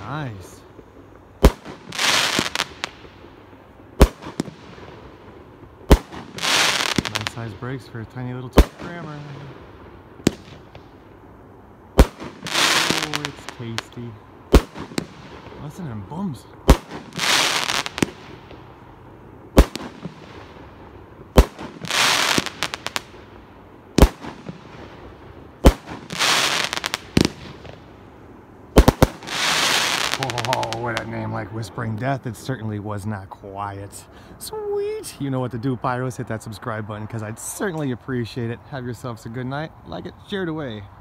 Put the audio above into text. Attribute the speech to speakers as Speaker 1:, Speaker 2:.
Speaker 1: Nice. Nice size brakes for a tiny little rammer. Oh, it's tasty. Listen to them booms. Oh, with a name like Whispering Death, it certainly was not quiet. Sweet! You know what to do, Pyros. Hit that subscribe button because I'd certainly appreciate it. Have yourselves a good night. Like it, share it away.